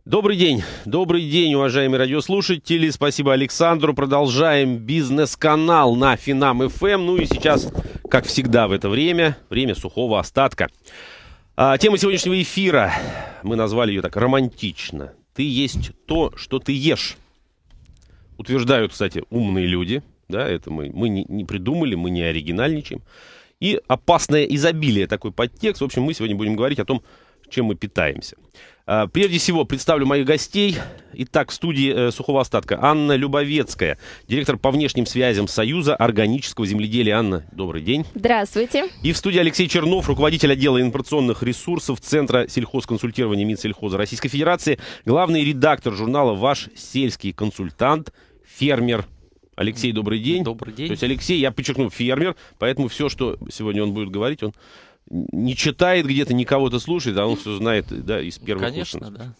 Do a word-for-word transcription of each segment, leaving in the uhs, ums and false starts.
Добрый день, добрый день, уважаемые радиослушатели. Спасибо Александру. Продолжаем бизнес-канал на Финам эф эм. Ну и сейчас, как всегда в это время, время сухого остатка. А, тема сегодняшнего эфира, мы назвали ее так романтично. Ты есть то, что ты ешь. Утверждают, кстати, умные люди. Да, это мы, мы не, не придумали, мы не оригинальничаем. И опасное изобилие, такой подтекст. В общем, мы сегодня будем говорить о том, чем мы питаемся. Прежде всего, представлю моих гостей. Итак, в студии сухого остатка Анна Любовецкая, директор по внешним связям Союза органического земледелия. Анна, добрый день. Здравствуйте. И в студии Алексей Чернов, руководитель отдела информационных ресурсов Центра сельхозконсультирования Минсельхоза Российской Федерации, главный редактор журнала «Ваш сельский консультант», фермер. Алексей, добрый день. Добрый день. То есть Алексей, я подчеркну, фермер, поэтому все, что сегодня он будет говорить, он не читает где-то, не кого-то слушает, а он все знает, да, из первых уст. Конечно, да.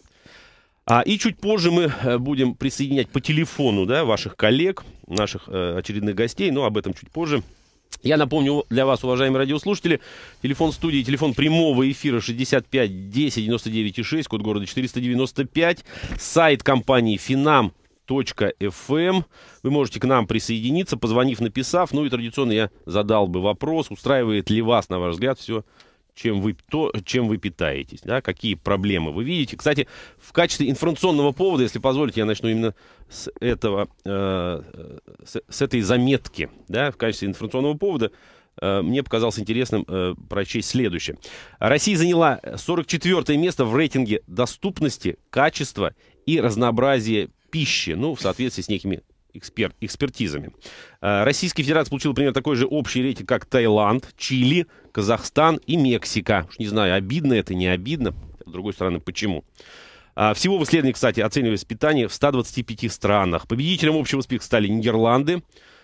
А, и чуть позже мы будем присоединять по телефону, да, ваших коллег, наших э, очередных гостей, но об этом чуть позже. Я напомню для вас, уважаемые радиослушатели, телефон студии, телефон прямого эфира шестьдесят пять десять девяносто девять шесть, код города четыреста девяносто пять, сайт компании финам точка эф эм. Вы можете к нам присоединиться, позвонив, написав. Ну и традиционно я задал бы вопрос, устраивает ли вас, на ваш взгляд, все, чем вы, то, чем вы питаетесь, да? Какие проблемы вы видите. Кстати, в качестве информационного повода, если позволите, я начну именно с этого, э, с, с этой заметки, да? В качестве информационного повода э, мне показалось интересным э, прочесть следующее. Россия заняла сорок четвёртое место в рейтинге доступности, качества и разнообразия пищи, ну, в соответствии с некими экспер, экспертизами. Российская Федерация получила, например, такой же общий рейтинг, как Таиланд, Чили, Казахстан и Мексика. Уж не знаю, обидно это, не обидно. С другой стороны, почему? Всего в исследовании, кстати, оценивается питание в ста двадцати пяти странах. Победителем общего списка стали Нидерланды.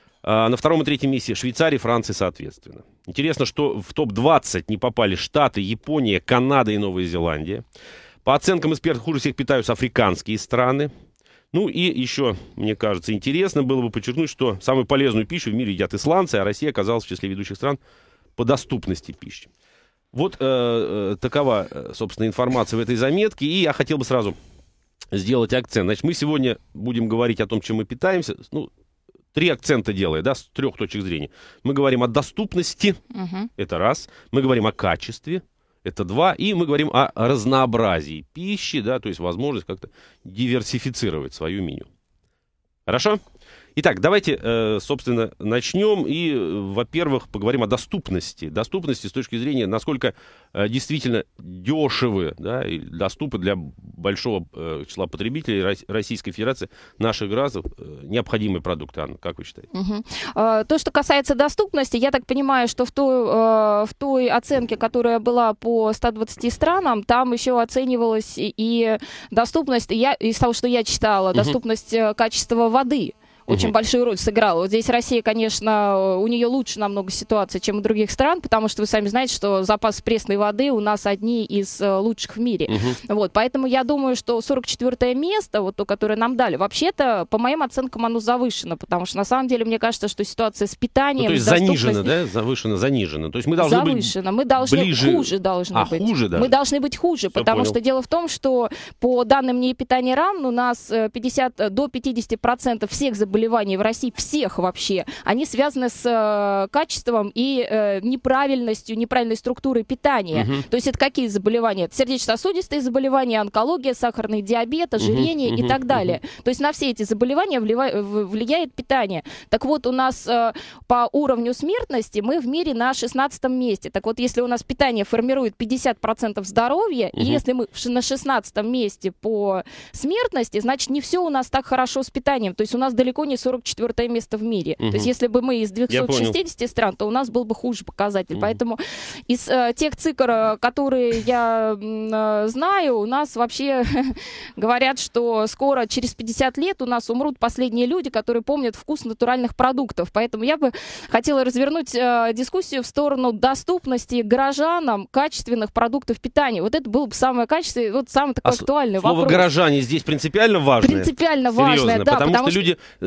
На втором и третьем месте Швейцария и Франция, соответственно. Интересно, что в топ двадцать не попали Штаты, Япония, Канада и Новая Зеландия. По оценкам экспертов, хуже всех питаются африканские страны. Ну и еще, мне кажется, интересно было бы подчеркнуть, что самую полезную пищу в мире едят исландцы, а Россия оказалась в числе ведущих стран по доступности пищи. Вот э, э, такова, собственно, информация в этой заметке. И я хотел бы сразу сделать акцент. Значит, мы сегодня будем говорить о том, чем мы питаемся. Ну, три акцента делая, да, с трех точек зрения. Мы говорим о доступности, uh-huh. это раз. Мы говорим о качестве. Это два. И мы говорим о разнообразии пищи, да, то есть возможность как-то диверсифицировать свою меню. Хорошо? Итак, давайте, э, собственно, начнем. И, во-первых, поговорим о доступности. Доступности с точки зрения, насколько э, действительно дешевы, да, и доступны для большого э, числа потребителей Российской Федерации, наших граждан, э, необходимые продукты. Анна, как вы считаете? Угу. А, то, что касается доступности, я так понимаю, что в той, э, в той оценке, которая была по ста двадцати странам, там еще оценивалась и, и доступность, я, из того, что я читала, угу. доступность качества воды. Очень uh-huh. большую роль сыграла. Вот здесь Россия, конечно, у нее лучше намного ситуация, чем у других стран, потому что вы сами знаете, что запасы пресной воды у нас одни из uh, лучших в мире. Uh-huh. Вот, поэтому я думаю, что сорок четвёртое место, вот то, которое нам дали, вообще-то, по моим оценкам, оно завышено, потому что на самом деле мне кажется, что ситуация с питанием... Ну, то есть занижено, да? Завышено, занижено. То есть мы должны завышено. быть Мы должны ближе... хуже должны а, быть. хуже даже? Мы должны быть хуже, Все потому понял. Что дело в том, что по данным НИИ питания РАН у нас пятьдесят, до пятидесяти процентов всех заболеваний в России, всех вообще, они связаны с э, качеством и э, неправильностью, неправильной структурой питания. Uh-huh. То есть это какие заболевания? Это сердечно-сосудистые заболевания, онкология, сахарный диабет, ожирение uh-huh. и uh-huh. так далее. Uh-huh. То есть на все эти заболевания влияет, влияет питание. Так вот, у нас э, по уровню смертности мы в мире на шестнадцатом месте. Так вот, если у нас питание формирует пятьдесят процентов здоровья, uh-huh. и если мы на шестнадцатом месте по смертности, значит, не все у нас так хорошо с питанием. То есть у нас далеко не сорок четвёртое место в мире. Угу. То есть если бы мы из двухсот шестидесяти стран, то у нас был бы хуже показатель. Угу. Поэтому из э, тех цифр, которые я э, знаю, у нас вообще говорят, что скоро, через пятьдесят лет, у нас умрут последние люди, которые помнят вкус натуральных продуктов. Поэтому я бы хотела развернуть э, дискуссию в сторону доступности горожанам качественных продуктов питания. Вот это было бы самое качественное, вот самый такой а актуальный слово вопрос. Слово горожане здесь принципиально важное. Принципиально важное, да. Потому, потому что, что люди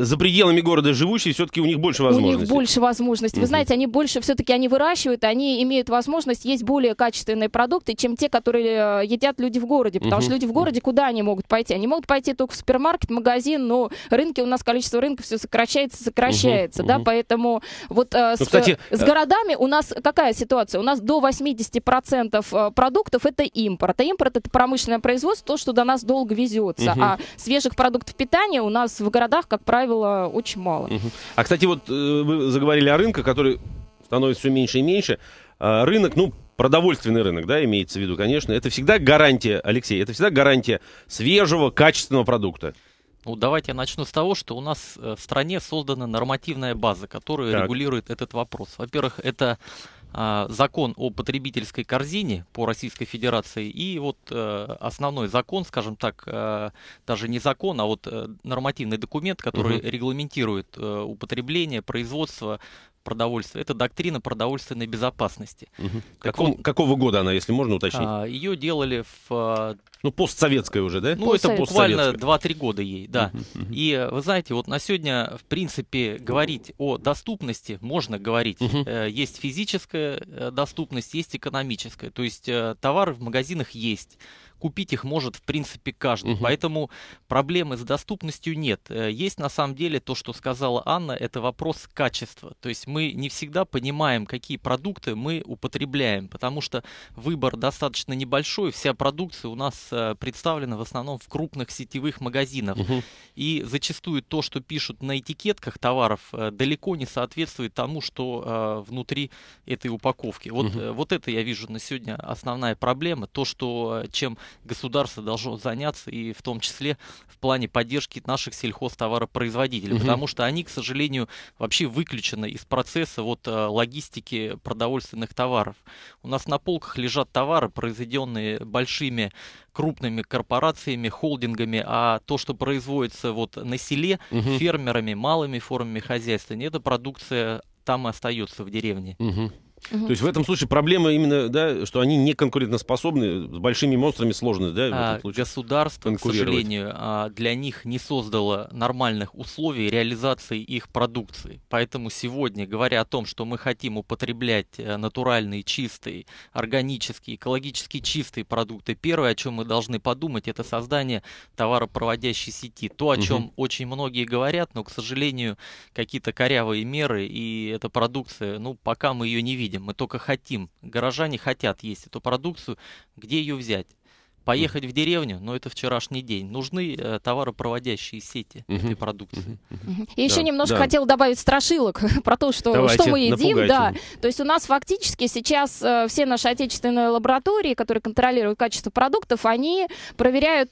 за пределами города живущие, все-таки у них больше возможностей. У них больше возможностей. Вы знаете, они больше все-таки они выращивают, они имеют возможность есть более качественные продукты, чем те, которые едят люди в городе. Потому что люди в городе, куда они могут пойти? Они могут пойти только в супермаркет, магазин, но рынки, у нас количество рынков все сокращается, сокращается, да, поэтому вот э, ну, с, кстати, с городами у нас какая ситуация? У нас до восьмидесяти процентов продуктов это импорт. А импорт это промышленное производство, то, что до нас долго везется. Угу. А свежих продуктов питания у нас в городах, как правило, очень мало. Угу. А, кстати, вот э, вы заговорили о рынке, который становится все меньше и меньше. А, рынок, ну, продовольственный рынок, да, имеется в виду, конечно, это всегда гарантия, Алексей, это всегда гарантия свежего, качественного продукта. Ну, давайте я начну с того, что у нас в стране создана нормативная база, которая так. регулирует этот вопрос. Во-первых, это а, закон о потребительской корзине по Российской Федерации и вот а, основной закон, скажем так, а, даже не закон, а вот а, нормативный документ, который угу. регламентирует а, употребление, производство продовольствия. Это доктрина продовольственной безопасности. Угу. Каком, вот, какого года она, если можно уточнить? А, ее делали в... Ну, постсоветская уже, да? Ну, это буквально два-три года ей, да. Uh-huh, uh-huh. И, вы знаете, вот на сегодня, в принципе, говорить о доступности можно говорить. Uh-huh. Есть физическая доступность, есть экономическая. То есть товары в магазинах есть. Купить их может, в принципе, каждый. Uh-huh. Поэтому проблемы с доступностью нет. Есть, на самом деле, то, что сказала Анна, это вопрос качества. То есть мы не всегда понимаем, какие продукты мы употребляем, потому что выбор достаточно небольшой. Вся продукция у нас представлена в основном в крупных сетевых магазинах. Uh-huh. И зачастую то, что пишут на этикетках товаров, далеко не соответствует тому, что внутри этой упаковки. Вот, uh-huh. вот это я вижу на сегодня основная проблема. То, что чем государство должно заняться, и в том числе в плане поддержки наших сельхозтоваропроизводителей, uh-huh. потому что они, к сожалению, вообще выключены из процесса вот, логистики продовольственных товаров. У нас на полках лежат товары, произведенные большими крупными корпорациями, холдингами, а то, что производится вот на селе, uh-huh. фермерами, малыми формами хозяйства, эта продукция там и остается в деревне. Uh-huh. Угу. То есть в этом случае проблема именно, да, что они не конкурентоспособны, с большими монстрами сложно, да, в этом случае государство, к сожалению, для них не создало нормальных условий реализации их продукции. Поэтому сегодня, говоря о том, что мы хотим употреблять натуральные, чистые, органические, экологически чистые продукты, первое, о чем мы должны подумать, это создание товаропроводящей сети. То, о чем угу. очень многие говорят, но, к сожалению, какие-то корявые меры, и эта продукция, ну, пока мы ее не видим. Мы только хотим, горожане хотят есть эту продукцию, где ее взять? Поехать mm-hmm. в деревню, но это вчерашний день. Нужны э, товаропроводящие сети mm-hmm. этой продукции. Mm-hmm. И еще да, немножко да. хотела добавить страшилок про то, что, что мы едим. Да. То есть у нас фактически сейчас э, все наши отечественные лаборатории, которые контролируют качество продуктов, они проверяют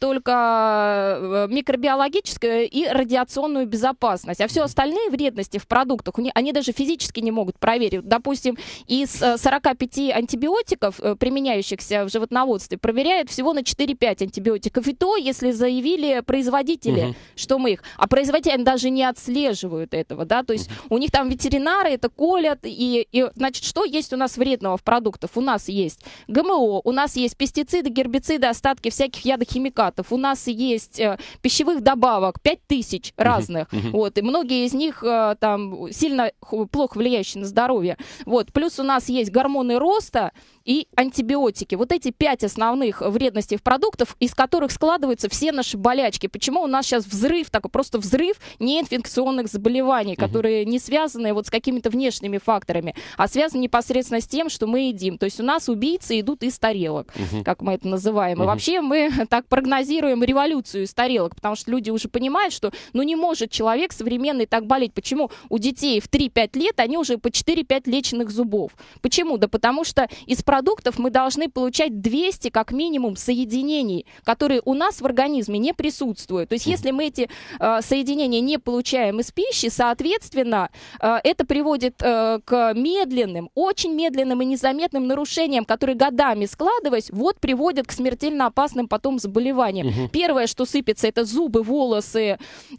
только микробиологическую и радиационную безопасность. А все остальные вредности в продуктах, они даже физически не могут проверить. Допустим, из сорока пяти антибиотиков, применяющихся в животноводстве, проверяют всего на четыре-пять антибиотиков. И то, если заявили производители, угу. что мы их... А производители даже не отслеживают этого, да, то есть угу. у них там ветеринары это колят, и, и, значит, что есть у нас вредного в продуктах? У нас есть ГМО, у нас есть пестициды, гербициды, остатки всяких ядохимикатов, у нас есть э, пищевых добавок пять тысяч разных, угу. вот, и многие из них э, там сильно плохо влияющие на здоровье. Вот, плюс у нас есть гормоны роста и антибиотики. Вот эти пять основных вредностей в продуктах, из которых складываются все наши болячки. Почему у нас сейчас взрыв, такой просто взрыв неинфекционных заболеваний, угу. которые не связаны вот с какими-то внешними факторами, а связаны непосредственно с тем, что мы едим. То есть у нас убийцы идут из тарелок, угу. как мы это называем. Угу. И вообще мы так прогнозируем революцию из тарелок, потому что люди уже понимают, что ну не может человек современный так болеть. Почему у детей в три-пять лет они уже по четыре-пять леченных зубов? Почему? Да потому что из продуктов мы должны получать двести как минимум соединений, которые у нас в организме не присутствуют. То есть если мы эти э, соединения не получаем из пищи, соответственно, э, это приводит э, к медленным, очень медленным и незаметным нарушениям, которые годами складываясь, вот приводят к смертельно опасным потом заболеваниям. Угу. Первое, что сыпется, это зубы, волосы, э,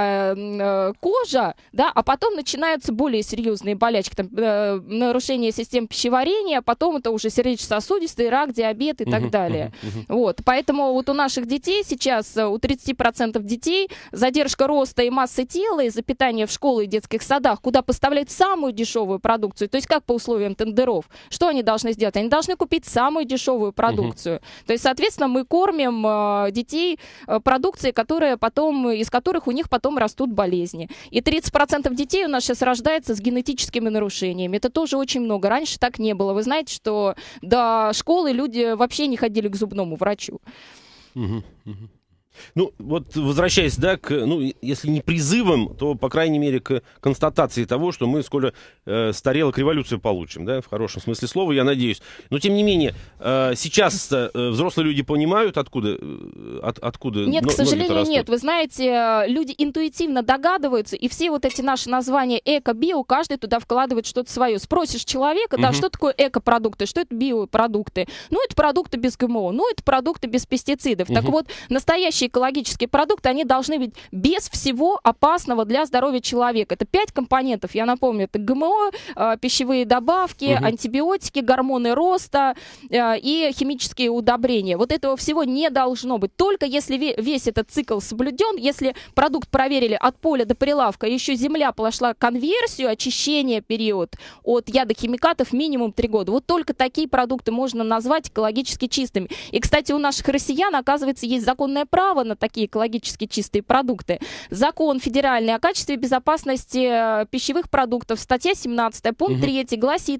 э, кожа, да, а потом начинаются более серьезные болячки, там, э, нарушение системы пищеварения, потом это уже же сердечно-сосудистый, рак, диабет и так uh-huh, далее. Uh-huh, uh-huh. Вот. Поэтому вот у наших детей сейчас, у тридцати процентов детей, задержка роста и массы тела из-за питания в школе и детских садах, куда поставляют самую дешевую продукцию. То есть как по условиям тендеров? Что они должны сделать? Они должны купить самую дешевую продукцию. Uh-huh. То есть, соответственно, мы кормим э, детей э, продукцией, которая потом, из которых у них потом растут болезни. И тридцать процентов детей у нас сейчас рождается с генетическими нарушениями. Это тоже очень много. Раньше так не было. Вы знаете, что до школы люди вообще не ходили к зубному врачу. Угу, угу. Ну, вот возвращаясь, да, к, ну, если не призывам, то, по крайней мере, к констатации того, что мы скоро э, с тарелок революцию получим, да, в хорошем смысле слова, я надеюсь. Но, тем не менее, э, сейчас э, взрослые люди понимают, откуда, э, от, откуда Нет, но, к сожалению, нет. Вы знаете, люди интуитивно догадываются, и все вот эти наши названия эко-био, каждый туда вкладывает что-то свое. Спросишь человека, да, угу. что такое эко-продукты, что это биопродукты? Ну, это продукты без ГМО, ну, это продукты без пестицидов. Угу. Так вот, настоящие экологические продукты, они должны быть без всего опасного для здоровья человека. Это пять компонентов, я напомню, это ГМО, э, пищевые добавки, угу. антибиотики, гормоны роста э, и химические удобрения. Вот этого всего не должно быть. Только если весь этот цикл соблюден, если продукт проверили от поля до прилавка, еще земля прошла конверсию, очищение период от ядохимикатов минимум три года. Вот только такие продукты можно назвать экологически чистыми. И, кстати, у наших россиян, оказывается, есть законное право на такие экологически чистые продукты. Закон федеральный о качестве и безопасности пищевых продуктов, статья семнадцатая, пункт три, гласит,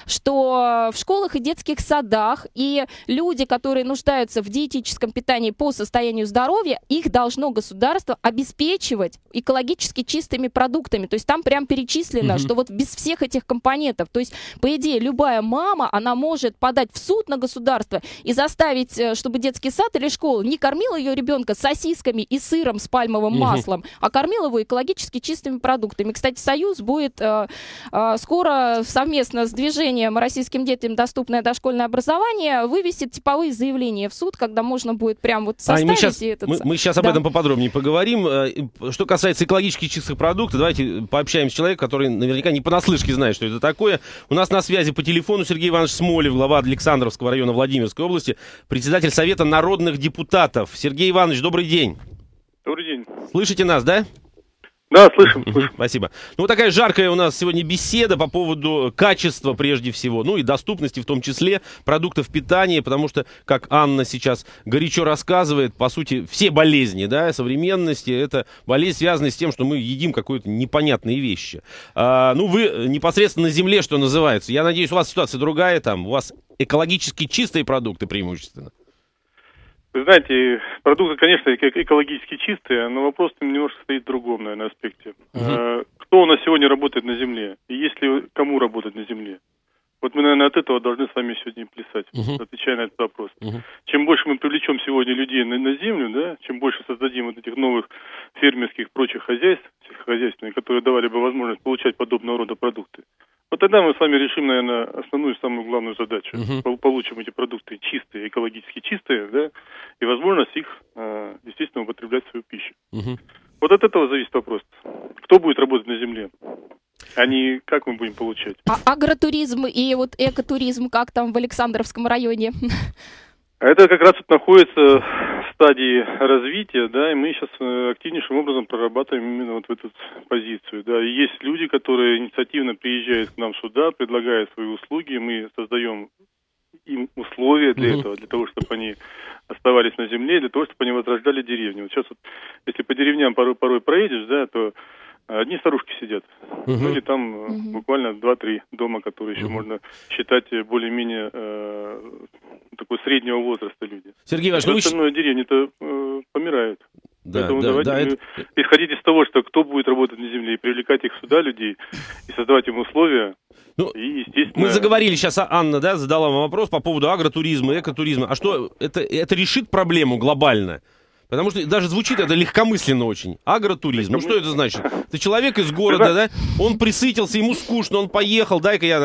что в школах и детских садах и люди, которые нуждаются в диетическом питании по состоянию здоровья, их должно государство обеспечивать экологически чистыми продуктами. То есть там прям перечислено, mm-hmm. что вот без всех этих компонентов. То есть, по идее, любая мама, она может подать в суд на государство и заставить, чтобы детский сад или школа не кормила ее ребенка сосисками и сыром с пальмовым угу. маслом, а кормил его экологически чистыми продуктами. Кстати, Союз будет э, э, скоро совместно с движением «Российским детям доступное дошкольное образование» вывесит типовые заявления в суд, когда можно будет прям вот составить... А, мы, сейчас, этот... мы, мы сейчас да. об этом поподробнее поговорим. Что касается экологически чистых продуктов, давайте пообщаемся с человеком, который наверняка не понаслышке знает, что это такое. У нас на связи по телефону Сергей Иванович Смолев, глава Александровского района Владимирской области, председатель Совета народных депутатов. Сергей Иванович, добрый день. Добрый день. Слышите нас, да? Да, слышим, слышим. Спасибо. Ну, вот такая жаркая у нас сегодня беседа по поводу качества прежде всего, ну и доступности в том числе продуктов питания, потому что, как Анна сейчас горячо рассказывает, по сути, все болезни, да, современности, это болезнь, связанная с тем, что мы едим какие-то непонятные вещи. А, ну, вы непосредственно на земле, что называется. Я надеюсь, у вас ситуация другая, там, у вас экологически чистые продукты преимущественно. Вы знаете, продукты, конечно, экологически чистые, но вопрос немножко стоит в другом, наверное, аспекте. Uh-huh. Кто у нас сегодня работает на земле? И есть ли кому работать на земле? Вот мы, наверное, от этого должны с вами сегодня плясать, uh-huh. отвечая на этот вопрос. Uh-huh. Чем больше мы привлечем сегодня людей на, на землю, да, чем больше создадим вот этих новых фермерских прочих хозяйств, сельскохозяйственных, которые давали бы возможность получать подобного рода продукты, вот тогда мы с вами решим, наверное, основную, самую главную задачу. Uh-huh. Получим эти продукты чистые, экологически чистые, да, и возможность их э, действительно употреблять в свою пищу. Uh-huh. Вот от этого зависит вопрос. Кто будет работать на земле? А не как мы будем получать. А агротуризм и вот экотуризм, как там в Александровском районе? Это как раз вот находится в стадии развития, да, и мы сейчас активнейшим образом прорабатываем именно вот в эту позицию, да. И есть люди, которые инициативно приезжают к нам сюда, предлагают свои услуги, мы создаем им условия для uh-huh. этого, для того, чтобы они оставались на земле, для того, чтобы они возрождали деревню. Вот сейчас вот, если по деревням порой, порой проедешь, да, то одни старушки сидят, uh-huh. ну или там uh-huh. буквально два-три дома, которые еще uh-huh. можно считать более-менее э, такой среднего возраста люди. Сергей Иванович, ну остальное вы... деревня-то э, помирает. Да, Поэтому да, давайте да, мы это... исходить из того, что кто будет работать на земле, и привлекать их сюда, людей, и создавать им условия. Ну, и, естественно... Мы заговорили сейчас, Анна, да, задала вам вопрос по поводу агротуризма, экотуризма. А что, это, это решит проблему глобально? Потому что даже звучит это легкомысленно очень. Агротуризм. Ну что это значит? Это человек из города, да? Он присытился, ему скучно, он поехал, дай-ка я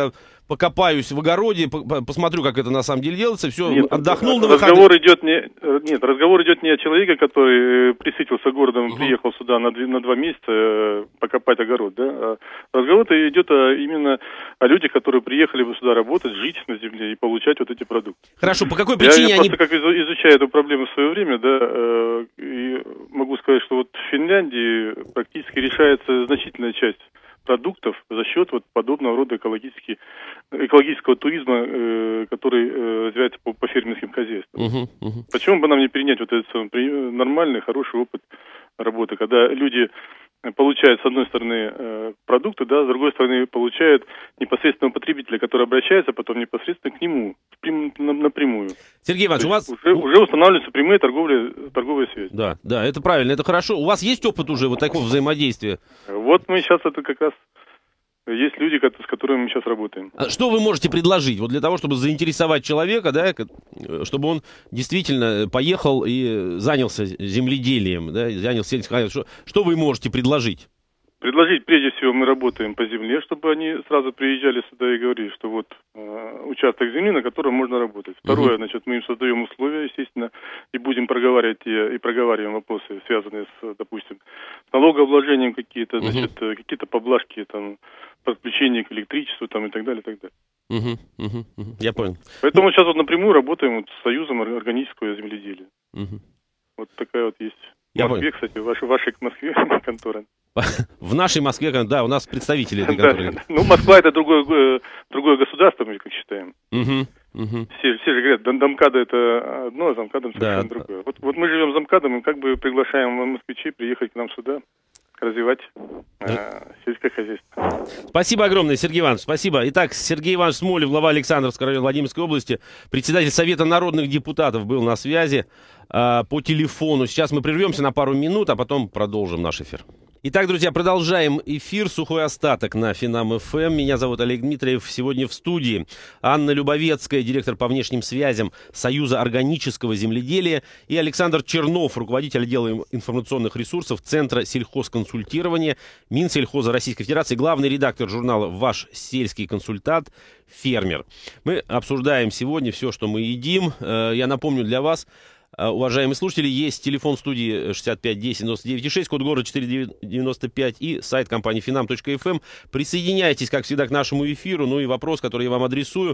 покопаюсь в огороде, по посмотрю, как это на самом деле делается, все, нет, отдохнул на разговор идет не, нет, разговор идет не о человеке, который присытился городом, угу. приехал сюда на, на два месяца покопать огород, да, а разговор идет о, именно о людях, которые приехали сюда работать, жить на земле и получать вот эти продукты. Хорошо, по какой причине я, я они... просто как изучаю эту проблему в свое время, да, и могу сказать, что вот в Финляндии практически решается значительная часть продуктов за счет вот подобного рода экологических, экологического туризма, э, который э, развивается по, по фермерским хозяйствам. Uh-huh, uh-huh. Почему бы нам не перенять вот этот нормальный, хороший опыт работы, когда люди получают, с одной стороны, э, продукты, да, с другой стороны, получают непосредственного потребителя, который обращается потом непосредственно к нему, прям, на, напрямую. Сергей Иванович, у вас... Уже, уже устанавливается прямая торговля, торговая связь. Да, да, это правильно, это хорошо. У вас есть опыт уже вот такого взаимодействия? Вот мы сейчас, это как раз... Есть люди, с которыми мы сейчас работаем. А что вы можете предложить вот для того, чтобы заинтересовать человека, да, чтобы он действительно поехал и занялся земледелием, да, занялся сельским хозяйством? Что, что вы можете предложить? Предложить, прежде всего, мы работаем по земле, чтобы они сразу приезжали сюда и говорили, что вот э, участок земли, на котором можно работать. Второе, uh-huh. значит, мы им создаем условия, естественно, и будем проговаривать и, и проговариваем вопросы, связанные с, допустим, налогообложением какие-то, значит, uh-huh. какие-то поблажки, там, подключение к электричеству, там, и так далее, и так далее. Uh-huh. Uh-huh. Uh-huh. Я понял. Поэтому ну... сейчас вот напрямую работаем вот с Союзом органического земледелия. Uh-huh. Вот такая вот есть. В Москве, кстати, в вашей, вашей Москве контора. В нашей Москве, да, у нас представители этой конторы. Да, ну, Москва это другое, другое государство, мы как считаем. Угу, угу. Все, все же говорят, Домкада это одно, а Замкадом совершенно да. другое. Вот, вот мы живем Замкадом и как бы приглашаем москвичей приехать к нам сюда, развивать э, сельское хозяйство. Спасибо огромное, Сергей Иванович, спасибо. Итак, Сергей Иванович Смолев, глава Александровского района Владимирской области, председатель Совета народных депутатов, был на связи э, по телефону. Сейчас мы прервемся на пару минут, а потом продолжим наш эфир. Итак, друзья, продолжаем эфир «Сухой остаток» на Финам-ФМ. Меня зовут Олег Дмитриев. Сегодня в студии Анна Любовецкая, директор по внешним связям Союза органического земледелия, и Александр Чернов, руководитель отдела информационных ресурсов Центра сельхозконсультирования Минсельхоза Российской Федерации, главный редактор журнала «Ваш сельский консультант», фермер. Мы обсуждаем сегодня все, что мы едим. Я напомню для вас, уважаемые слушатели, есть телефон студии шестьдесят пять десять девяносто девять шесть, код города четыреста девяносто пять и сайт компании финам точка эф эм. Присоединяйтесь, как всегда, к нашему эфиру. Ну и вопрос, который я вам адресую.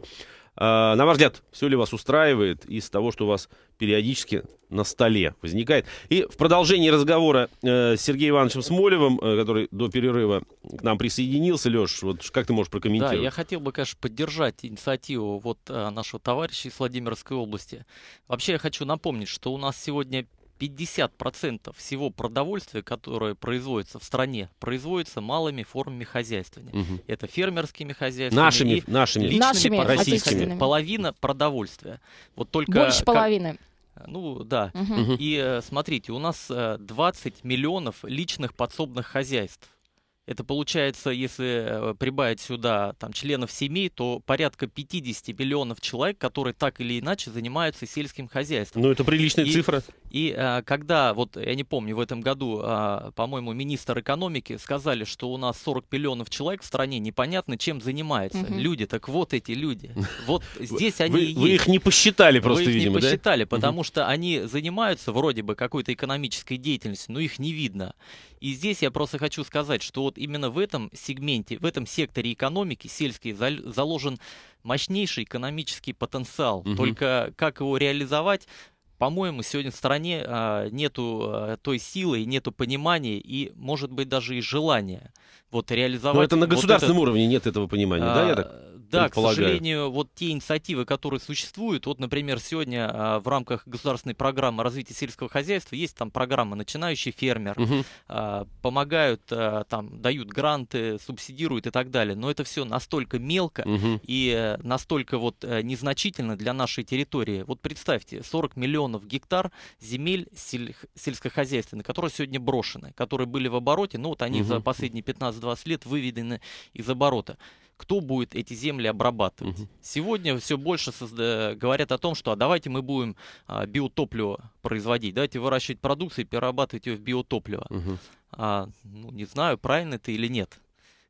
На ваш взгляд, все ли вас устраивает из того, что у вас периодически на столе возникает? И в продолжении разговора с Сергеем Ивановичем Смолевым, который до перерыва к нам присоединился, Леш, вот как ты можешь прокомментировать? Да, я хотел бы, конечно, поддержать инициативу вот нашего товарища из Владимирской области. Вообще я хочу напомнить, что у нас сегодня пятьдесят процентов всего продовольствия, которое производится в стране, производится малыми формами хозяйствования. Угу. Это фермерскими хозяйствами нашими, и нашими, личными, нашими российскими. Половина продовольствия. Вот только больше как... половины. Ну да. Угу. И смотрите, у нас двадцать миллионов личных подсобных хозяйств. Это получается, если прибавить сюда там, членов семей, то порядка пятьдесят миллионов человек, которые так или иначе занимаются сельским хозяйством. Ну, это приличная и, цифра. И а, когда, вот я не помню, в этом году, а, по-моему, министр экономики сказали, что у нас сорок миллионов человек в стране, непонятно чем занимаются. Угу. Люди, так вот эти люди. Вот здесь они вы, и есть. Вы их не посчитали просто, вы их видимо, не да? посчитали, потому что они занимаются вроде бы какой-то экономической деятельностью, но их не видно. И здесь я просто хочу сказать, что вот именно в этом сегменте, в этом секторе экономики сельской заложен мощнейший экономический потенциал. Угу. Только как его реализовать, по-моему, сегодня в стране а, нету а, той силы, нету понимания и, может быть, даже и желания вот реализовать. Но это на государственном вот этот, уровне нет этого понимания, а, да, я так Да, к сожалению, вот те инициативы, которые существуют, вот, например, сегодня а, в рамках государственной программы развития сельского хозяйства есть там программа «Начинающий фермер», угу. а, помогают, а, там, дают гранты, субсидируют и так далее, но это все настолько мелко угу. и а, настолько вот а, незначительно для нашей территории. Вот представьте, сорок миллионов гектар земель сель, сельскохозяйственных, которые сегодня брошены, которые были в обороте, но вот они угу. за последние пятнадцать-двадцать лет выведены из оборота. Кто будет эти земли обрабатывать? Угу. Сегодня все больше созда... говорят о том, что а давайте мы будем а, биотопливо производить, давайте выращивать продукцию и перерабатывать ее в биотопливо. Угу. А, ну, не знаю, правильно это или нет.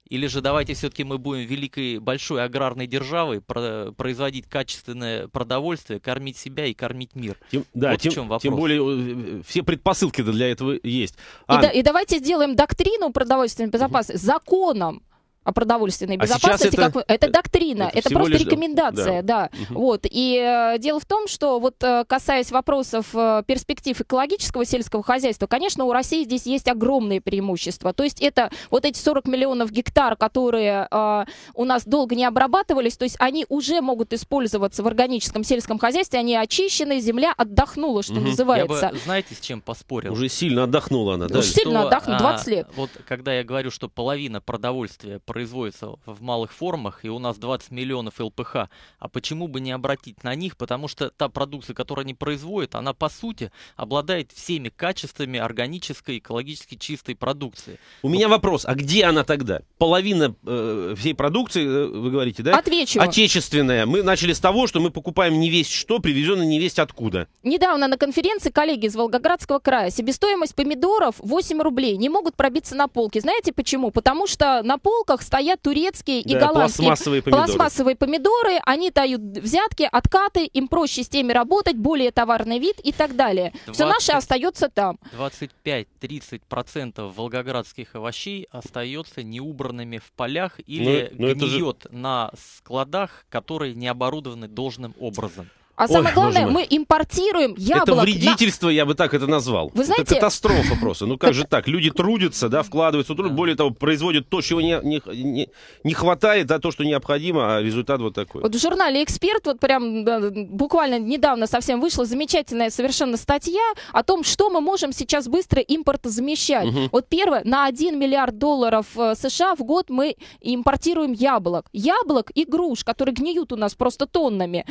Или же давайте все-таки мы будем великой, большой аграрной державой, про, производить качественное продовольствие, кормить себя и кормить мир. Тем, да, вот тем, в чем вопрос. Тем более все предпосылки для этого есть. И, А... да, и давайте сделаем доктрину продовольственной безопасности угу. законом о продовольственной безопасности. А это, как мы, это доктрина, это, это просто лишь... рекомендация, да. да. Угу. Вот. И э, дело в том, что вот э, касаясь вопросов э, перспектив экологического сельского хозяйства, конечно, у России здесь есть огромные преимущества. То есть это вот эти сорок миллионов гектар, которые э, у нас долго не обрабатывались, то есть они уже могут использоваться в органическом сельском хозяйстве, они очищены, земля отдохнула, что угу. называется. Я бы, знаете, с чем поспорил? Уже сильно отдохнула она, да? Уже сильно отдохнула, двадцать лет. А, вот когда я говорю, что половина продовольствия производится в малых формах, и у нас двадцать миллионов эл пэ ха, а почему бы не обратить на них, потому что та продукция, которую они производят, она по сути обладает всеми качествами органической, экологически чистой продукции. У меня вопрос, а где она тогда? Половина э, всей продукции, вы говорите, да? Отвечу. Отечественная. Мы начали с того, что мы покупаем не весть что, привезенное не весть откуда. Недавно на конференции коллеги из Волгоградского края, себестоимость помидоров восемь рублей, не могут пробиться на полки. Знаете почему? Потому что на полках стоят турецкие и да, голландские пластмассовые помидоры. пластмассовые помидоры, они дают взятки, откаты, им проще с теми работать, более товарный вид и так далее. двадцать, все наше остается там. двадцать пять — тридцать процентов волгоградских овощей остается неубранными в полях или ну, ну гниет же... на складах, которые не оборудованы должным образом. А самое Ой, главное, мы импортируем яблок. Это вредительство, на... я бы так это назвал. Вы знаете... Это катастрофа просто. Ну как же так? Люди трудятся, да, вкладываются в труд, да. Более того, производят то, чего не, не, не, не хватает, да, то, что необходимо, а результат вот такой. Вот в журнале «Эксперт» вот прям да, буквально недавно совсем вышла замечательная совершенно статья о том, что мы можем сейчас быстро импортозамещать. Угу. Вот первое, на один миллиард долларов США в год мы импортируем яблок. Яблок и груш, которые гниют у нас просто тоннами.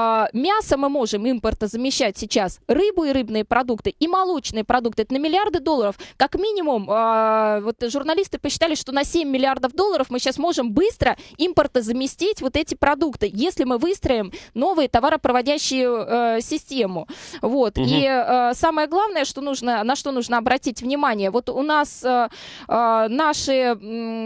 Мясо мы можем импортозамещать сейчас, рыбу и рыбные продукты, и молочные продукты. Это на миллиарды долларов. Как минимум, э, вот журналисты посчитали, что на семь миллиардов долларов мы сейчас можем быстро импортозаместить вот эти продукты, если мы выстроим новые товаропроводящие э, систему. Вот. Угу. И э, самое главное, что нужно, на что нужно обратить внимание, вот у нас э, э, наше э,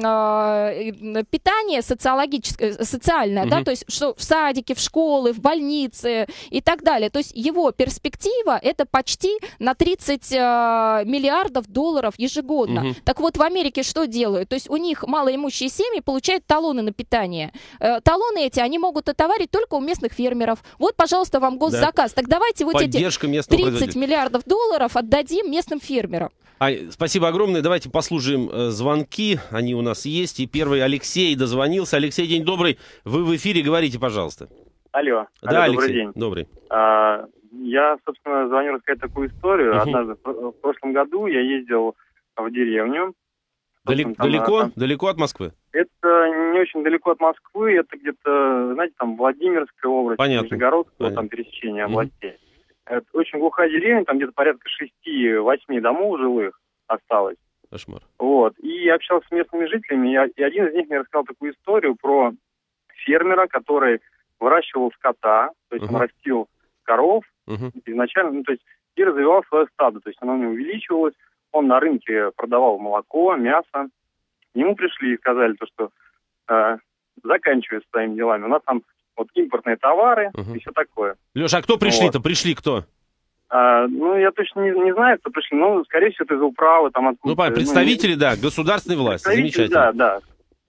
питание социологическое, социальное, угу. да, то есть что в садике, в школы, в больнице, и так далее. То есть его перспектива это почти на тридцать э, миллиардов долларов ежегодно. Угу. Так вот в Америке что делают? То есть у них малоимущие семьи получают талоны на питание. Э, талоны эти они могут отоварить только у местных фермеров. Вот, пожалуйста, вам госзаказ. Да. Так давайте вот Поддержка эти тридцать миллиардов долларов отдадим местным фермерам. А, спасибо огромное. Давайте послушаем э, звонки. Они у нас есть. И первый Алексей дозвонился. Алексей, день добрый. Вы в эфире, говорите, пожалуйста. Алло, да, алло, добрый Алексей, день. Добрый. А, я, собственно, звоню рассказать такую историю. Uh-huh. Однажды в, в прошлом году я ездил в деревню. Далеко, там, далеко? Там, далеко от Москвы? Это не очень далеко от Москвы. Это где-то, знаете, там Владимирская область, Нижегородская, там пересечение областей. Uh-huh. Это очень глухая деревня, там где-то порядка шести-восьми домов жилых осталось. Кошмар. Вот. И я общался с местными жителями, и один из них мне рассказал такую историю про фермера, который выращивал скота, то есть uh-huh. он растил коров uh-huh. изначально, ну, то есть и развивал свое стадо, то есть оно не увеличивалось, он на рынке продавал молоко, мясо. К нему пришли и сказали, то, что э, заканчивай своими делами, у нас там вот импортные товары uh-huh. и все такое. Леша, а кто пришли-то? Вот. Пришли кто? А, ну, я точно не, не знаю, кто пришли, но, скорее всего, это из управы, там откуда-то. Ну, понятно, представители, ну, да, государственной власти, замечательно. Да, да,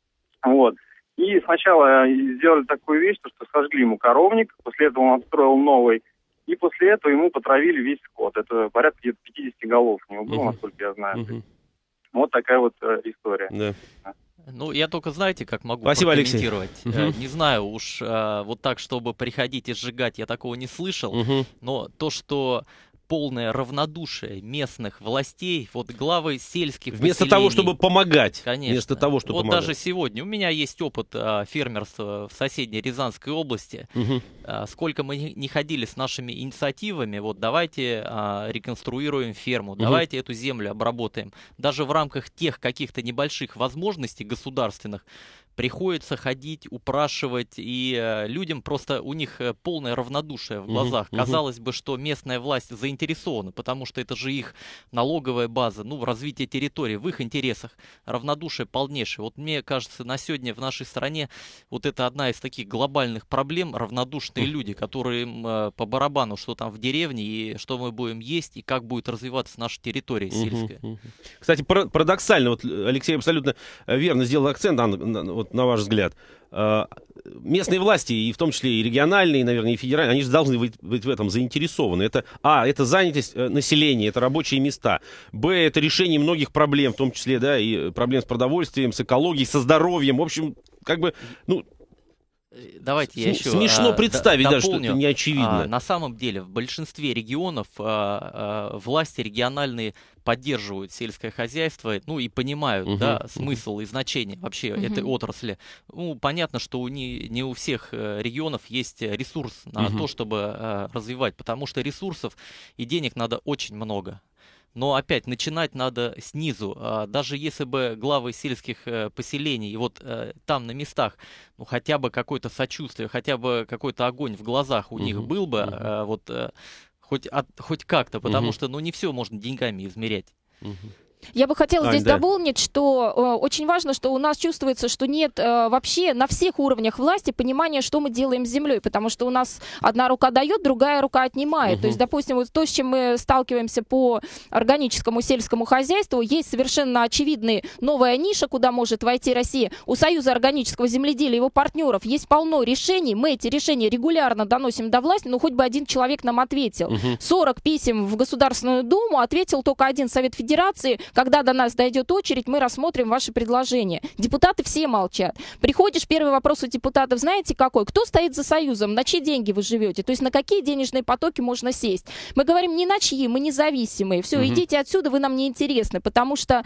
вот. И сначала сделали такую вещь, что сожгли ему коровник, после этого он отстроил новый, и после этого ему потравили весь скот. Это порядка где-то пятьдесят голов у него было, uh-huh. насколько я знаю. Uh-huh. Вот такая вот э, история. Да. Ну, я только, знаете, как могу Спасибо, прокомментировать. Алексей. Uh-huh. Не знаю уж, э, вот так, чтобы приходить и сжигать, я такого не слышал. Uh-huh. Но то, что полное равнодушие местных властей, вот главы сельских вместо поселений, того, чтобы помогать. Конечно. Вместо того, чтобы вот помогать. Даже сегодня у меня есть опыт а, фермерства в соседней Рязанской области. Угу. А, сколько мы не ходили с нашими инициативами, вот давайте а, реконструируем ферму, угу. давайте эту землю обработаем. Даже в рамках тех каких-то небольших возможностей государственных приходится ходить, упрашивать, и э, людям просто, у них э, полное равнодушие в глазах. Uh-huh, uh-huh. Казалось бы, что местная власть заинтересована, потому что это же их налоговая база, ну, в развитии территории, в их интересах. Равнодушие полнейшее. Вот мне кажется, на сегодня в нашей стране вот это одна из таких глобальных проблем, равнодушные uh-huh. люди, которые э, по барабану, что там в деревне, и что мы будем есть, и как будет развиваться наша территория сельская. Uh-huh, uh-huh. Кстати, парадоксально, вот Алексей абсолютно верно сделал акцент, вот на ваш взгляд. Местные власти, и в том числе и региональные, наверное, и федеральные, они же должны быть, быть в этом заинтересованы. Это, а, это занятость населения, это рабочие места. Б, это решение многих проблем, в том числе, да, и проблем с продовольствием, с экологией, со здоровьем. В общем, как бы, ну... Давайте я еще смешно а, представить, д- да, что это не очевидно. А, на самом деле, в большинстве регионов а, а, власти региональные поддерживают сельское хозяйство, ну и понимают, uh-huh, да, uh-huh. смысл и значение вообще uh-huh. этой отрасли. Ну, понятно, что у не, не у всех регионов есть ресурс на uh-huh. то, чтобы а, развивать, потому что ресурсов и денег надо очень много. Но опять начинать надо снизу. Даже если бы главы сельских поселений, вот там на местах, ну хотя бы какое-то сочувствие, хотя бы какой-то огонь в глазах у uh-huh. них был бы, uh-huh. вот хоть, от, хоть как-то, потому uh-huh. что ну не все можно деньгами измерять. Uh-huh. Я бы хотела Ань, здесь да. дополнить, что э, очень важно, что у нас чувствуется, что нет э, вообще на всех уровнях власти понимания, что мы делаем с землей, потому что у нас одна рука дает, другая рука отнимает. Uh-huh. То есть, допустим, вот то, с чем мы сталкиваемся по органическому сельскому хозяйству, есть совершенно очевидная новая ниша, куда может войти Россия. У Союза органического земледелия и его партнеров есть полно решений, мы эти решения регулярно доносим до власти, но хоть бы один человек нам ответил. Uh-huh. сорок писем в Государственную Думу, ответил только один Совет Федерации. Когда до нас дойдет очередь, мы рассмотрим ваши предложения. Депутаты все молчат. Приходишь, первый вопрос у депутатов, знаете какой? Кто стоит за Союзом? На чьи деньги вы живете? То есть на какие денежные потоки можно сесть? Мы говорим, не на чьи, мы независимые. Все, угу. идите отсюда, вы нам не интересны. Потому что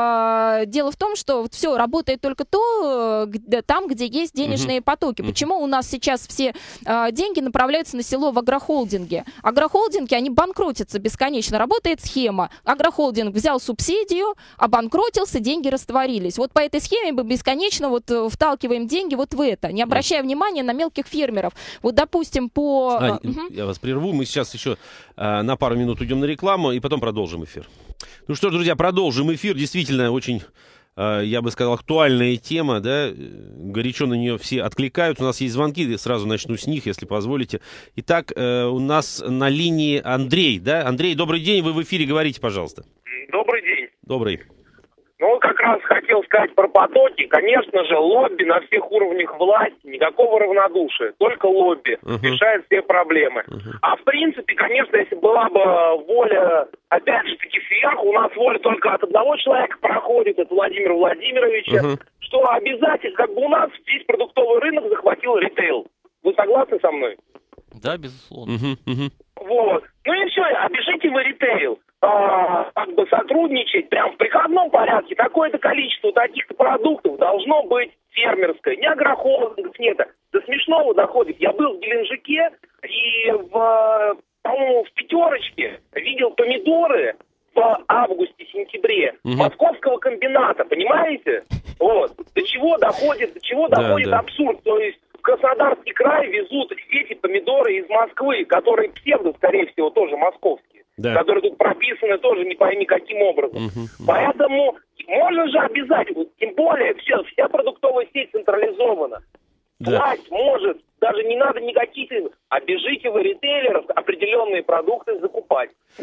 э, дело в том, что вот все, работает только то, где, там, где есть денежные угу. потоки. Угу. Почему у нас сейчас все э, деньги направляются на село в агрохолдинге? Агрохолдинги, они банкротятся бесконечно. Работает схема. Агрохолдинг взял субсидию, обанкротился, деньги растворились. Вот по этой схеме мы бесконечно вот вталкиваем деньги вот в это, не обращая внимания на мелких фермеров. Вот, допустим, по... Ань, угу. я вас прерву, мы сейчас еще э, на пару минут уйдем на рекламу и потом продолжим эфир. Ну что ж, друзья, продолжим эфир. Действительно, очень, э, я бы сказал, актуальная тема, да, горячо на нее все откликаются. У нас есть звонки, сразу начну с них, если позволите. Итак, э, у нас на линии Андрей, да? Андрей, добрый день, вы в эфире, говорите, пожалуйста. Добрый день. Добрый. Ну, как раз хотел сказать про потоки. Конечно же, лобби на всех уровнях власти, никакого равнодушия, только лобби uh-huh. решает все проблемы. Uh-huh. А в принципе, конечно, если была бы воля, опять же таки, сверху, у нас воля только от одного человека проходит, от Владимира Владимировича, uh-huh. что обязательно, как бы у нас весь продуктовый рынок захватил ритейл. Вы согласны со мной? Да, безусловно. Uh-huh. Uh-huh. Вот. Ну и все, обижите вы ритейл. А, как бы сотрудничать прям в приказном порядке, такое-то количество таких-то продуктов должно быть фермерское, не агрохолдингов, нет. До смешного доходит. Я был в Геленджике и в, по-моему, в пятерочке видел помидоры в августе-сентябре uh-huh. московского комбината, понимаете? Вот. До чего доходит, до чего да, доходит да. абсурд. То есть в Краснодарский край везут эти помидоры из Москвы, которые псевдо, скорее всего, тоже московские. Да. Которые тут прописаны тоже не пойми каким образом. Uh-huh, uh-huh. Поэтому можно же обязательно, тем более все, вся продуктовая сеть централизована. Да. Власть может, даже не надо никаких, обижите вы ритейлеров определенные продукты закупать. У,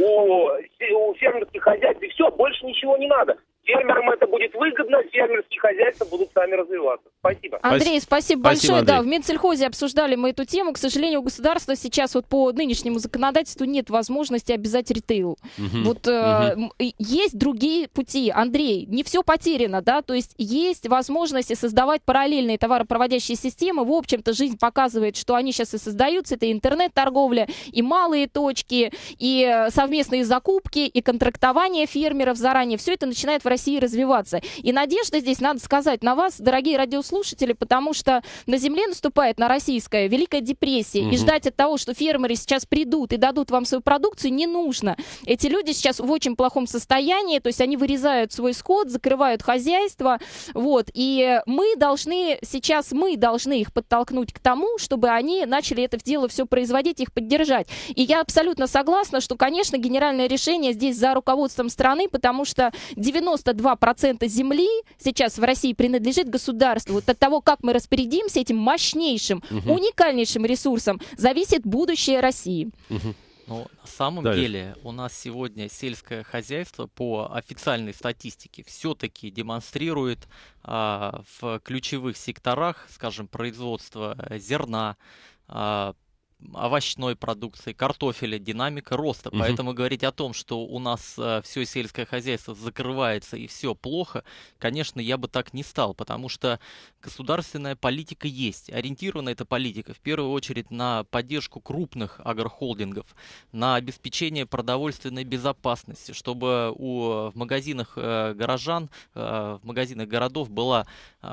у фермерских хозяйств и все, больше ничего не надо. Фермерам это будет выгодно, фермерские хозяйства будут сами развиваться. Спасибо. Андрей, спасибо, спасибо большое. Андрей. Да, в Минсельхозе обсуждали мы эту тему. К сожалению, у государства сейчас вот по нынешнему законодательству нет возможности обязать ритейл. Угу. Вот э, угу. есть другие пути. Андрей, не все потеряно, да, то есть есть возможности создавать параллельные товаропроводящие системы. В общем-то, жизнь показывает, что они сейчас и создаются. Это интернет-торговля, и малые точки, и совместные закупки, и контрактование фермеров заранее. Все это начинает в России развиваться. И надежда надежда здесь, надо сказать, на вас, дорогие радиослушатели, потому что на земле наступает, на российская, Великая депрессия. Угу. И ждать от того, что фермеры сейчас придут и дадут вам свою продукцию, не нужно. Эти люди сейчас в очень плохом состоянии, то есть они вырезают свой скот, закрывают хозяйство. Вот. И мы должны, сейчас мы должны их подтолкнуть к тому, чтобы они начали это дело все производить, их поддержать. И я абсолютно согласна, что, конечно, генеральное решение здесь за руководством страны, потому что девяносто два процента земли сейчас в России принадлежит государству. Вот от того, как мы распорядимся этим мощнейшим, угу. уникальнейшим ресурсом, зависит будущее России. Угу. Но на самом Дальше. деле у нас сегодня сельское хозяйство по официальной статистике все-таки демонстрирует а, в ключевых секторах, скажем, производства зерна, а, овощной продукции, картофеля, динамика роста. Угу. Поэтому говорить о том, что у нас э, все сельское хозяйство закрывается и все плохо, конечно, я бы так не стал, потому что государственная политика есть. Ориентирована эта политика в первую очередь на поддержку крупных агрохолдингов, на обеспечение продовольственной безопасности, чтобы у, в магазинах э, горожан, э, в магазинах городов была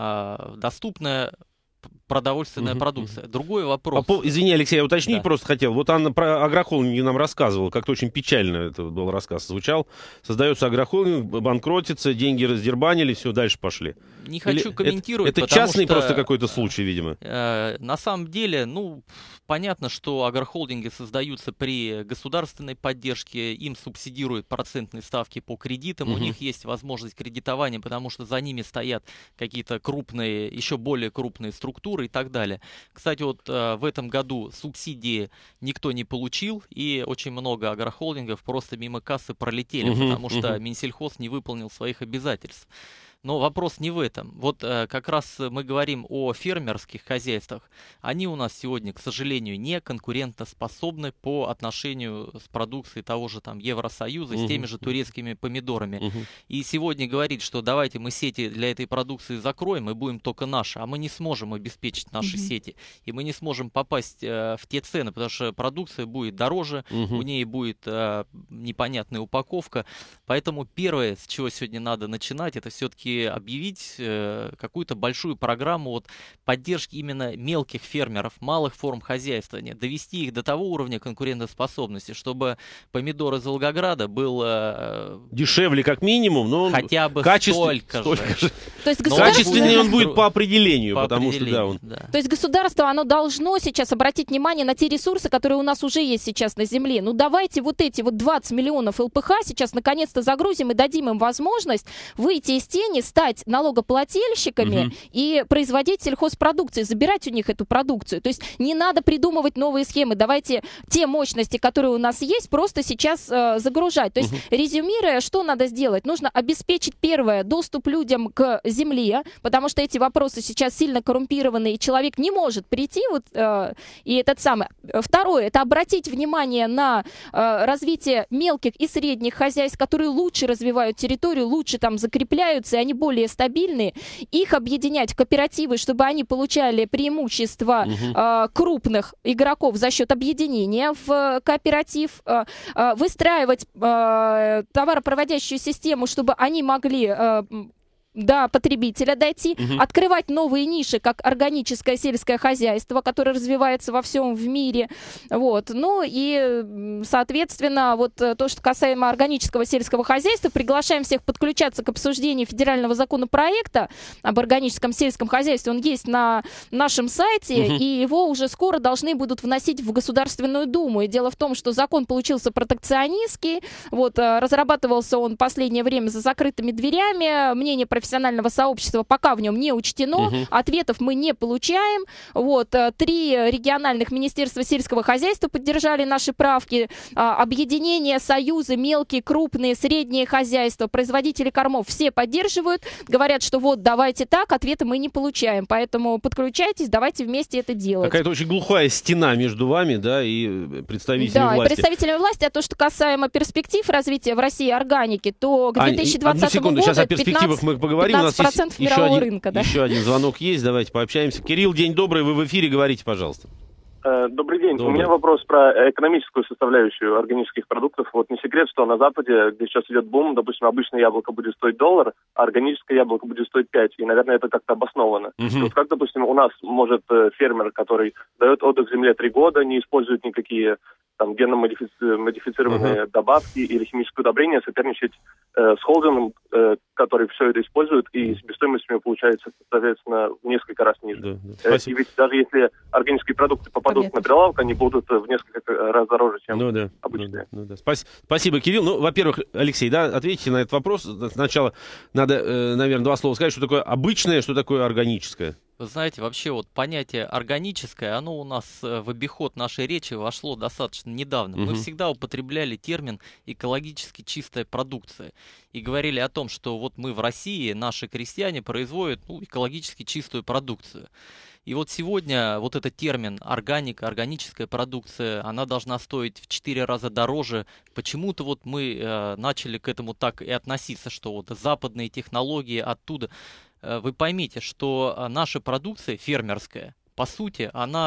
э, доступная продовольственная uh-huh, продукция. Uh-huh. Другой вопрос. А, извини, Алексей, я уточнить да. просто хотел. Вот Анна про агрохолдинги нам рассказывала, как-то очень печально это был рассказ звучал. Создается агрохолдинг, банкротится, деньги раздербанили, все, дальше пошли. Не хочу Или комментировать, Это, это частный что, просто какой-то случай, видимо. Э, на самом деле, ну, понятно, что агрохолдинги создаются при государственной поддержке, им субсидируют процентные ставки по кредитам, uh-huh. у них есть возможность кредитования, потому что за ними стоят какие-то крупные, еще более крупные структуры и так далее. Кстати, вот э, в этом году субсидии никто не получил, и очень много агрохолдингов просто мимо кассы пролетели, uh-huh, потому что uh-huh. Минсельхоз не выполнил своих обязательств. Но вопрос не в этом. Вот э, как раз мы говорим о фермерских хозяйствах. Они у нас сегодня, к сожалению, не конкурентоспособны по отношению с продукцией того же там Евросоюза, uh-huh. с теми же турецкими помидорами. Uh-huh. И сегодня говорить, что давайте мы сети для этой продукции закроем и будем только наши, а мы не сможем обеспечить наши uh-huh. сети. И мы не сможем попасть э, в те цены, потому что продукция будет дороже, uh-huh. у ней будет э, непонятная упаковка. Поэтому первое, с чего сегодня надо начинать, это все-таки объявить э, какую-то большую программу вот, поддержки именно мелких фермеров, малых форм хозяйствования, довести их до того уровня конкурентоспособности, чтобы помидор из Волгограда был э, дешевле как минимум, но он хотя бы качеств... столько, столько же. же. То есть государство... Качественнее он будет по определению, по потому определению, что да, он... да. То есть государство, оно должно сейчас обратить внимание на те ресурсы, которые у нас уже есть сейчас на земле. Ну давайте вот эти вот двадцать миллионов эл пэ ха сейчас наконец-то загрузим и дадим им возможность выйти из тени, стать налогоплательщиками угу. и производить сельхозпродукцию, забирать у них эту продукцию. То есть не надо придумывать новые схемы. Давайте те мощности, которые у нас есть, просто сейчас э, загружать. То есть, угу. резюмируя, что надо сделать? Нужно обеспечить, первое, доступ людям к земле, потому что эти вопросы сейчас сильно коррумпированы, и человек не может прийти вот, э, и этот самый. Второе, это обратить внимание на э, развитие мелких и средних хозяйств, которые лучше развивают территорию, лучше там закрепляются, и они более стабильные, их объединять в кооперативы, чтобы они получали преимущества угу. э, крупных игроков за счет объединения в кооператив, э, э, выстраивать э, товаропроводящую систему, чтобы они могли э, до потребителя дойти, угу. открывать новые ниши, как органическое сельское хозяйство, которое развивается во всем в мире. Вот. Ну и, соответственно, вот то, что касаемо органического сельского хозяйства, приглашаем всех подключаться к обсуждению федерального законопроекта об органическом сельском хозяйстве. Он есть на нашем сайте, угу. и его уже скоро должны будут вносить в Государственную Думу. И дело в том, что закон получился протекционистский, вот, разрабатывался он в последнее время за закрытыми дверями, мнение профессионального сообщества пока в нем не учтено, угу. ответов мы не получаем. Вот, три региональных министерства сельского хозяйства поддержали наши правки. Объединения, союзы, мелкие, крупные, средние хозяйства, производители кормов все поддерживают, говорят, что вот давайте так, ответа мы не получаем. Поэтому подключайтесь, давайте вместе это делать. Какая-то очень глухая стена между вами, да, и представителями да, власти. Да, и представителями власти. А то, что касаемо перспектив развития в России органики, то к две тысячи двадцатому году сейчас о перспективах мы поговорим. У нас есть мирового еще, рынка, один, да. еще один звонок есть, давайте пообщаемся. Кирилл, день добрый, вы в эфире, говорите, пожалуйста. Добрый день. Добрый. У меня вопрос про экономическую составляющую органических продуктов. Вот не секрет, что на Западе, где сейчас идет бум, допустим, обычное яблоко будет стоить доллар, а органическое яблоко будет стоить пять. И, наверное, это как-то обосновано. Угу. Вот как, допустим, у нас может фермер, который дает отдых земле три года, не использует никакие там генно-модифицированные uh-huh. добавки или химическое удобрение, соперничать э, с холдингом, э, который все это использует, и себестоимость у него получается, соответственно, в несколько раз ниже. Да, да. Э, и ведь даже если органические продукты попадут Понятно. на прилавок, они будут в несколько раз дороже, чем ну, да. обычные. Ну, да. Спас- Спасибо, Кирилл. Ну, во-первых, Алексей, да, ответьте на этот вопрос. Сначала надо, э, наверное, два слова сказать, что такое обычное, что такое органическое. Вы знаете, вообще вот понятие органическое, оно у нас в обиход нашей речи вошло достаточно недавно. Мы Мгм. всегда употребляли термин экологически чистая продукция и говорили о том, что вот мы в России, наши крестьяне производят ну, экологически чистую продукцию. И вот сегодня вот этот термин органика, органическая продукция, она должна стоить в четыре раза дороже. Почему-то вот мы э, начали к этому так и относиться, что вот западные технологии оттуда. Э, Вы поймите, что э, наша продукция фермерская, по сути,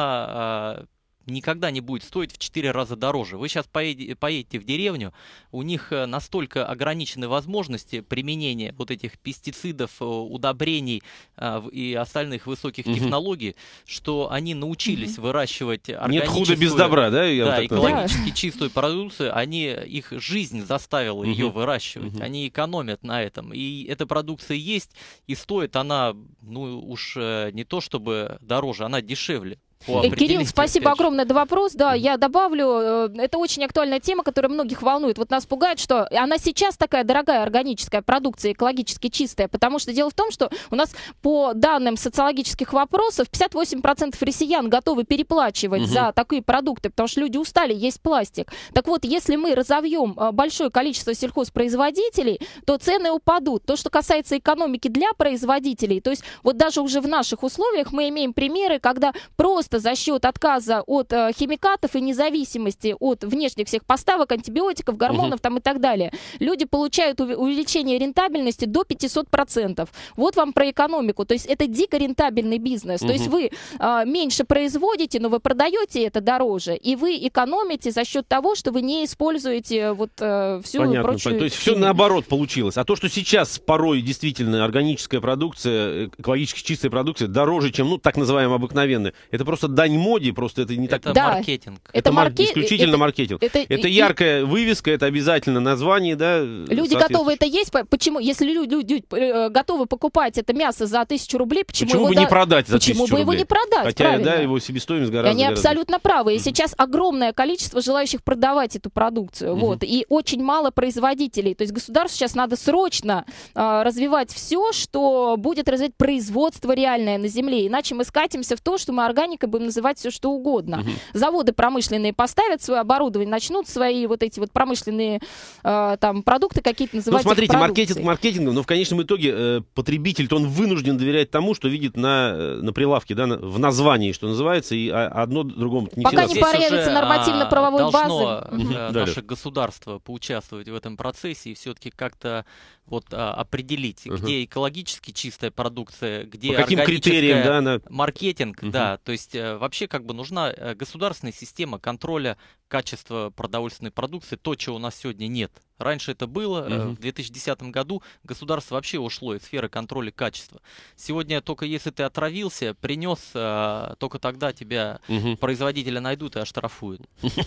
она э, никогда не будет стоить в четыре раза дороже. Вы сейчас поедете, поедете в деревню, у них э, настолько ограничены возможности применения вот этих пестицидов, э, удобрений э, в- и остальных высоких Мгм. технологий, что они научились выращивать Нет худа без органическую, добра, да? Я да, вот так называю. экологически чистую продукцию, они, их жизнь заставила Мгм. ее выращивать, Мгм. они экономят на этом, и эта продукция есть, и стоит она, ну уж э, не то чтобы дороже, она дешевле. По Э, Кирилл, определению, спасибо конечно. огромное за вопрос. Да, я добавлю, э, это очень актуальная тема, которая многих волнует. Вот нас пугает, что она сейчас такая дорогая органическая продукция, экологически чистая, потому что дело в том, что у нас по данным социологических вопросов пятьдесят восемь процентов россиян готовы переплачивать Мгм. за такие продукты, потому что люди устали есть пластик. Так вот, если мы разовьем э, большое количество сельхозпроизводителей, то цены упадут. То, что касается экономики для производителей, то есть вот даже уже в наших условиях мы имеем примеры, когда просто за счет отказа от э, химикатов и независимости от внешних всех поставок, антибиотиков, гормонов там и так далее, люди получают уви- увеличение рентабельности до пятьсот процентов. Вот вам про экономику. То есть это дико рентабельный бизнес. То есть Мгм. вы э, меньше производите, но вы продаете это дороже, и вы экономите за счет того, что вы не используете вот э, всю Понятно. прочую То есть все химию. наоборот получилось. А то, что сейчас порой действительно органическая продукция, экологически чистая продукция дороже, чем ну так называемая обыкновенная, это просто дань моде, просто это не так. Это Да. маркетинг. Это Это мар- марке- исключительно это- маркетинг. это- Это и- яркая вывеска, это обязательно название, да. Люди соответствующее. готовы это есть. по- Почему? Если лю- люди э, готовы покупать это мясо за тысячу рублей, почему, Почему его бы да- не продать за почему тысячу бы его рублей? не продать? Хотя, правильно. да, его себестоимость И гораздо... они гораздо- абсолютно правы. И Мгм. сейчас огромное количество желающих продавать эту продукцию. Мгм. Вот. И очень мало производителей. То есть государству сейчас надо срочно э, развивать все, что будет развивать производство реальное на земле. Иначе мы скатимся в то, что мы органикой будем называть все, что угодно. Мгм. Заводы промышленные поставят свое оборудование, начнут свои вот эти вот промышленные э, там продукты какие-то Ну, называть их смотрите, маркетинг продукцией. маркетингом, но в конечном итоге э, потребитель-то он вынужден доверять тому, что видит на, э, на прилавке, да, на- в названии, что называется, и а- одно другому не Пока всегда. не Здесь появится уже, нормативно-правовой а, должно, базы. Мгм. э, Далее. наше государство поучаствовать в этом процессе и все-таки как-то вот а, определить, Мгм. где экологически чистая продукция, где По каким органическая, критериям, да, она... маркетинг, Мгм. да, то есть э, вообще как бы нужна э, государственная система контроля качества продовольственной продукции, то, чего у нас сегодня нет. Раньше это было, э, Мгм. в две тысячи десятом году государство вообще ушло из сферы контроля качества. Сегодня только если ты отравился, принес, э, только тогда тебя Мгм. производителя найдут и оштрафуют.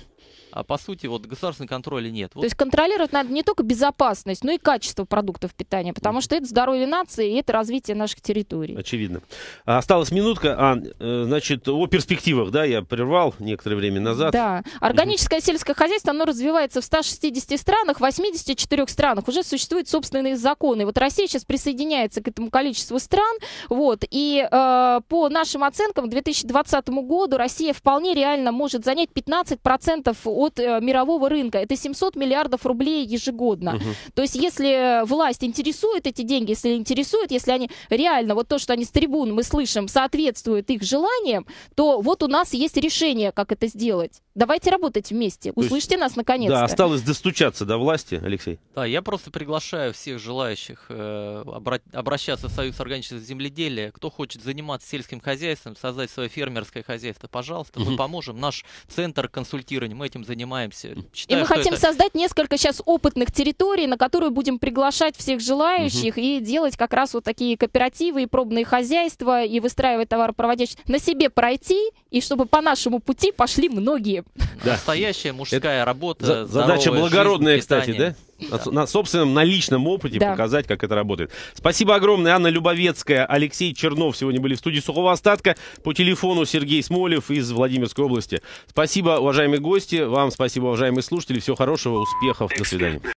А по сути, вот государственного контроля нет. То Вот есть контролировать надо не только безопасность, но и качество продуктов питания, потому что это здоровье нации и это развитие наших территорий. Очевидно. А, Осталась минутка. А, э, значит, о перспективах, да, я прервал некоторое время назад. Да. Органическое сельское хозяйство, оно развивается в ста шестидесяти странах, в восьмидесяти четырёх странах уже существуют собственные законы. Вот Россия сейчас присоединяется к этому количеству стран, вот, и э, по нашим оценкам к две тысячи двадцатому году Россия вполне реально может занять пятнадцать процентов от э, мирового рынка. Это семьсот миллиардов рублей ежегодно. Мгм. То есть если власть интересует эти деньги, если интересует, если они реально, вот то, что они с трибун мы слышим, соответствует их желаниям, то вот у нас есть решение, как это сделать. Давайте работать. работать вместе. Услышьте нас наконец-то. Да, осталось достучаться до власти, Алексей. Да, я просто приглашаю всех желающих э, обра- обращаться в Союз органического земледелия. Кто хочет заниматься сельским хозяйством, создать свое фермерское хозяйство, пожалуйста, мы поможем. Наш центр консультирования, мы этим занимаемся. Считаю, и мы хотим это... создать несколько сейчас опытных территорий, на которые будем приглашать всех желающих угу. и делать как раз вот такие кооперативы и пробные хозяйства, и выстраивать товаропроводящие, на себе пройти, и чтобы по нашему пути пошли многие. Да. Настоящая мужская это работа. За- задача благородная, жизнь, кстати, да? Да. На, на собственном, на личном опыте да. показать, как это работает. Спасибо огромное. Анна Любовецкая, Алексей Чернов сегодня были в студии «Сухого остатка». По телефону Сергей Смолев из Владимирской области. Спасибо, уважаемые гости. Вам спасибо, уважаемые слушатели. Всего хорошего, успехов. До свидания.